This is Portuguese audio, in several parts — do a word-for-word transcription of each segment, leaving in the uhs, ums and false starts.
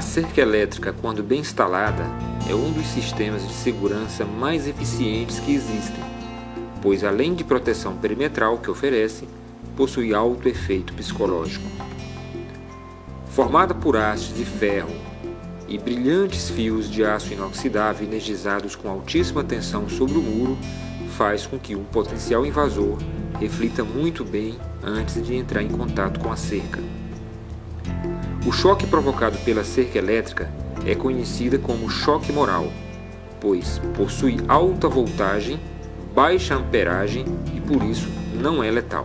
cerca elétrica, quando bem instalada, é um dos sistemas de segurança mais eficientes que existem, pois além de proteção perimetral que oferece, possui alto efeito psicológico. Formada por hastes de ferro e brilhantes fios de aço inoxidável energizados com altíssima tensão sobre o muro, faz com que um potencial invasor reflita muito bem antes de entrar em contato com a cerca. O choque provocado pela cerca elétrica é conhecida como choque moral, pois possui alta voltagem, baixa amperagem e por isso não é letal.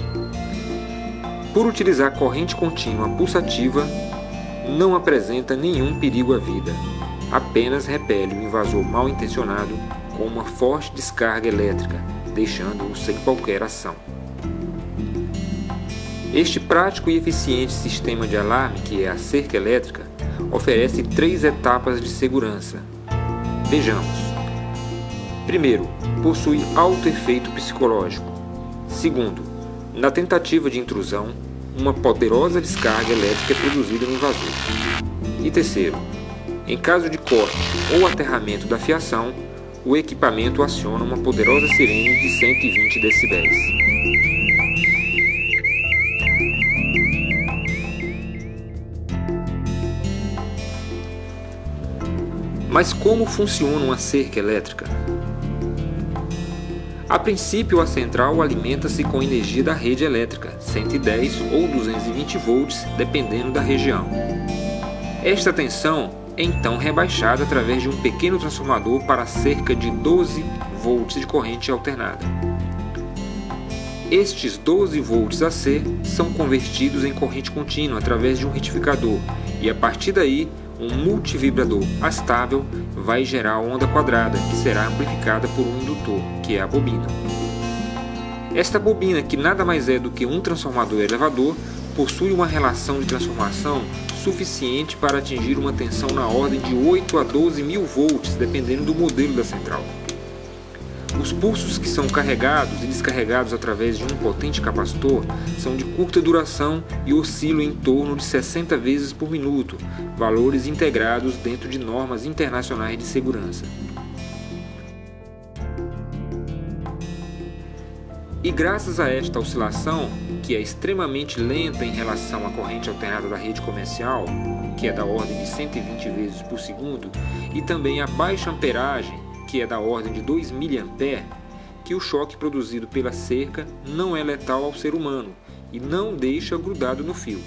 Por utilizar corrente contínua pulsativa, não apresenta nenhum perigo à vida, apenas repele o invasor mal intencionado com uma forte descarga elétrica, deixando-o sem qualquer ação. Este prático e eficiente sistema de alarme, que é a cerca elétrica, oferece três etapas de segurança. Vejamos. Primeiro, possui alto efeito psicológico. Segundo, na tentativa de intrusão, uma poderosa descarga elétrica é produzida no invasor. E terceiro, em caso de corte ou aterramento da fiação, o equipamento aciona uma poderosa sirene de cento e vinte decibéis. Mas como funciona uma cerca elétrica? A princípio, a central alimenta-se com energia da rede elétrica, cento e dez ou duzentos e vinte volts, dependendo da região. Esta tensão é então rebaixada através de um pequeno transformador para cerca de doze volts de corrente alternada. Estes doze volts A C são convertidos em corrente contínua através de um retificador e, a partir daí, um multivibrador astável vai gerar a onda quadrada, que será amplificada por um indutor, que é a bobina. Esta bobina, que nada mais é do que um transformador elevador, possui uma relação de transformação suficiente para atingir uma tensão na ordem de oito a doze mil volts, dependendo do modelo da central. Os pulsos que são carregados e descarregados através de um potente capacitor são de curta duração e oscilam em torno de sessenta vezes por minuto, valores integrados dentro de normas internacionais de segurança. E graças a esta oscilação, que é extremamente lenta em relação à corrente alternada da rede comercial, que é da ordem de cento e vinte vezes por segundo, e também a baixa amperagem, que é da ordem de dois miliamperes, que o choque produzido pela cerca não é letal ao ser humano e não deixa grudado no fio.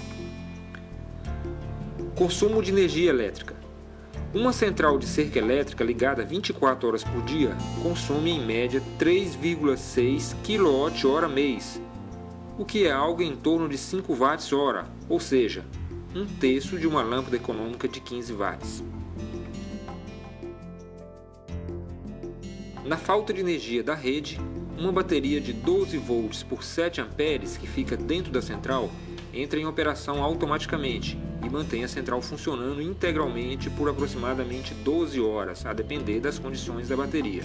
Consumo de energia elétrica. Uma central de cerca elétrica ligada vinte e quatro horas por dia consome em média três vírgula seis quilowatt-hora mês, o que é algo em torno de cinco watts-hora, ou seja, um terço de uma lâmpada econômica de quinze watts. Na falta de energia da rede, uma bateria de doze volts por sete amperes que fica dentro da central entra em operação automaticamente e mantém a central funcionando integralmente por aproximadamente doze horas, a depender das condições da bateria.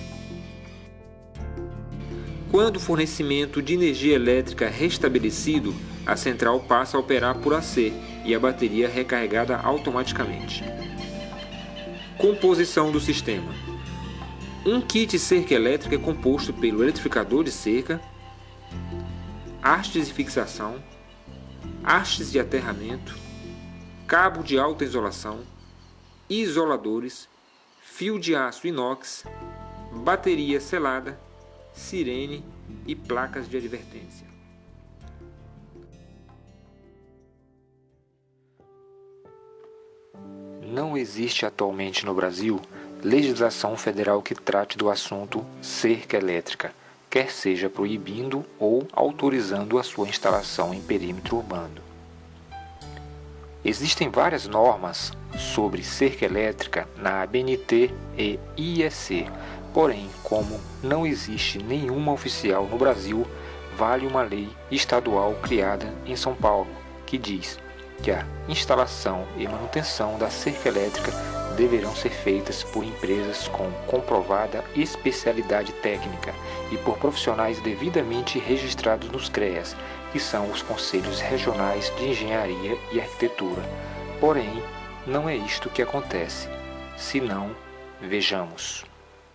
Quando o fornecimento de energia elétrica é restabelecido, a central passa a operar por A C e a bateria é recarregada automaticamente. Composição do sistema. Um kit cerca elétrica é composto pelo eletrificador de cerca, hastes de fixação, hastes de aterramento, cabo de alta isolação, isoladores, fio de aço inox, bateria selada, sirene e placas de advertência. Não existe atualmente no Brasil legislação federal que trate do assunto cerca elétrica, quer seja proibindo ou autorizando a sua instalação em perímetro urbano. Existem várias normas sobre cerca elétrica na A B N T e I E C, porém, como não existe nenhuma oficial no Brasil, vale uma lei estadual criada em São Paulo, que diz que a instalação e manutenção da cerca elétrica deverão ser feitas por empresas com comprovada especialidade técnica e por profissionais devidamente registrados nos CREAS, que são os Conselhos Regionais de Engenharia e Arquitetura. Porém, não é isto que acontece. Se não, vejamos.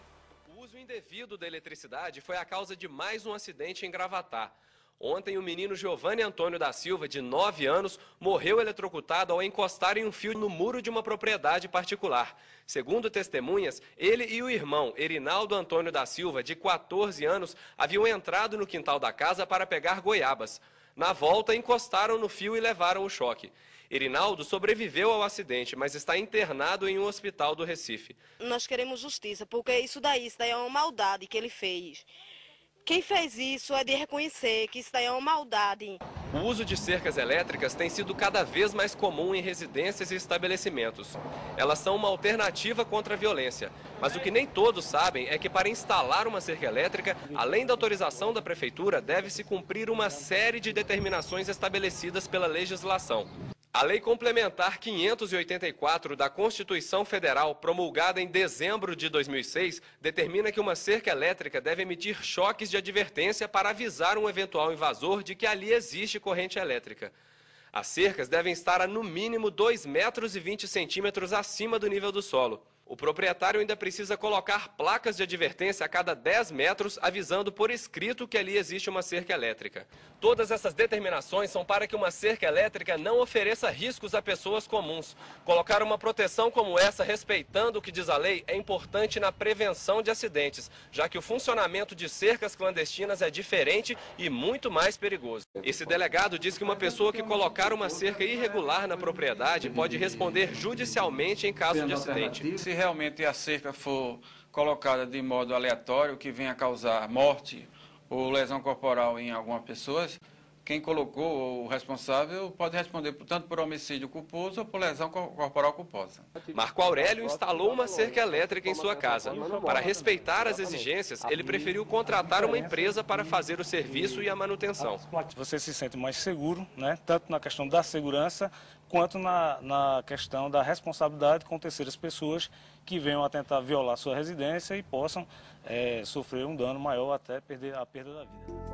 O uso indevido da eletricidade foi a causa de mais um acidente em Gravatá. Ontem, o menino Giovanni Antônio da Silva, de nove anos, morreu eletrocutado ao encostar em um fio no muro de uma propriedade particular. Segundo testemunhas, ele e o irmão, Erinaldo Antônio da Silva, de quatorze anos, haviam entrado no quintal da casa para pegar goiabas. Na volta, encostaram no fio e levaram o choque. Erinaldo sobreviveu ao acidente, mas está internado em um hospital do Recife. Nós queremos justiça, porque isso daí, isso daí é uma maldade que ele fez. Quem fez isso é de reconhecer que isso daí é uma maldade. O uso de cercas elétricas tem sido cada vez mais comum em residências e estabelecimentos. Elas são uma alternativa contra a violência. Mas o que nem todos sabem é que para instalar uma cerca elétrica, além da autorização da prefeitura, deve-se cumprir uma série de determinações estabelecidas pela legislação. A Lei Complementar quinhentos e oitenta e quatro da Constituição Federal, promulgada em dezembro de dois mil e seis, determina que uma cerca elétrica deve emitir choques de advertência para avisar um eventual invasor de que ali existe corrente elétrica. As cercas devem estar a no mínimo dois metros e vinte centímetros acima do nível do solo. O proprietário ainda precisa colocar placas de advertência a cada dez metros, avisando por escrito que ali existe uma cerca elétrica. Todas essas determinações são para que uma cerca elétrica não ofereça riscos a pessoas comuns. Colocar uma proteção como essa, respeitando o que diz a lei, é importante na prevenção de acidentes, já que o funcionamento de cercas clandestinas é diferente e muito mais perigoso. Esse delegado diz que uma pessoa que colocar uma cerca irregular na propriedade pode responder judicialmente em caso de acidente. Se realmente a cerca for colocada de modo aleatório, que venha causar morte ou lesão corporal em algumas pessoas, quem colocou, o responsável, pode responder tanto por homicídio culposo ou por lesão corporal culposa. Marco Aurélio instalou uma cerca elétrica em sua casa. Para respeitar as exigências, ele preferiu contratar uma empresa para fazer o serviço e a manutenção. Você se sente mais seguro, né? Tanto na questão da segurança, quanto na, na questão da responsabilidade com terceiras pessoas que venham a tentar violar sua residência e possam é, sofrer um dano maior até perder a perda da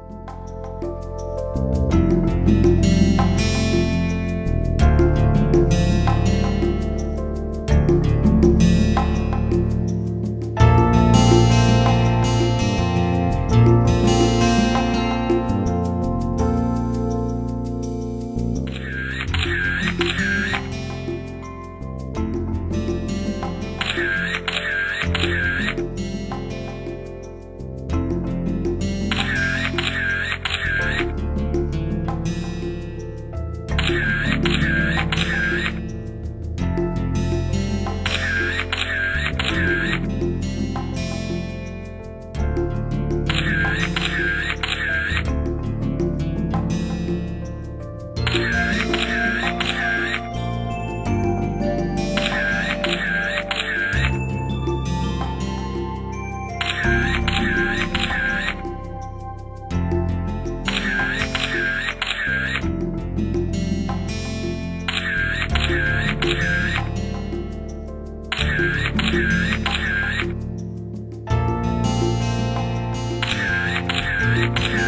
vida. Yeah.